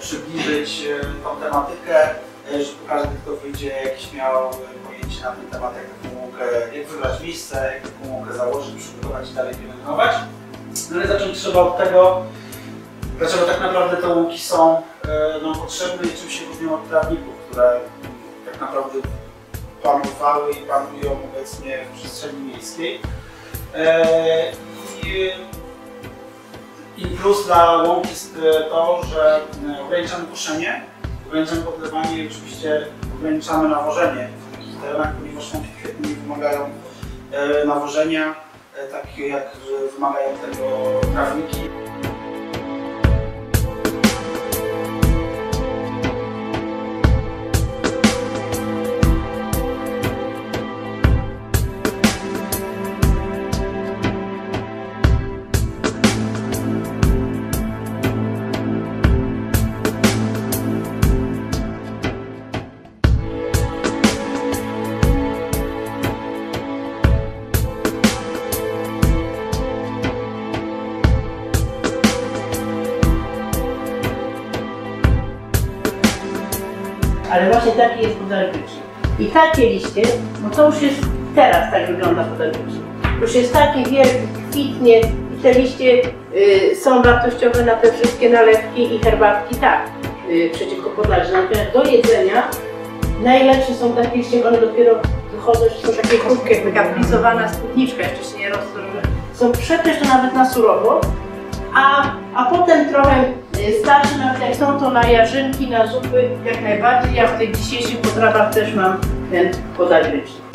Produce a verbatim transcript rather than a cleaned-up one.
przybliżyć tą tematykę, żeby każdy, kto wyjdzie, jakiś miał pojęcie na ten temat, jak taką łąkę, jak wybrać miejsce, jak taką łąkę założyć, przygotować i dalej pielęgnować. No ale zacząć trzeba od tego, dlaczego tak naprawdę te łąki są no, potrzebne i czym się różnią od trawników, które tak naprawdę panowały i panują obecnie w przestrzeni miejskiej. I, i plus dla łąk jest to, że ograniczamy koszenie, ograniczamy podlewanie i oczywiście ograniczamy nawożenie w takich terenach, ponieważ łąki kwietne nie wymagają nawożenia, tak jak wymagają tego trawniki. Ale właśnie taki jest podalpyczny. I takie liście, bo to już jest teraz tak wygląda podalpyczny. Już jest taki wielki, kwitnie i te liście y, są wartościowe na te wszystkie nalewki i herbatki, tak, y, przeciwko podalży. Natomiast do jedzenia najlepsze są takie liście, one dopiero wychodzą, że są takie krótkie, jakby kaplizowana spódniczka, jeszcze się nie rosną. Są przepyszne nawet na surowo. A, a potem trochę starsze, nawet jak są to na jarzynki, na zupy, jak najbardziej. Ja w tych dzisiejszych potrawach też mam ten podalpyczny.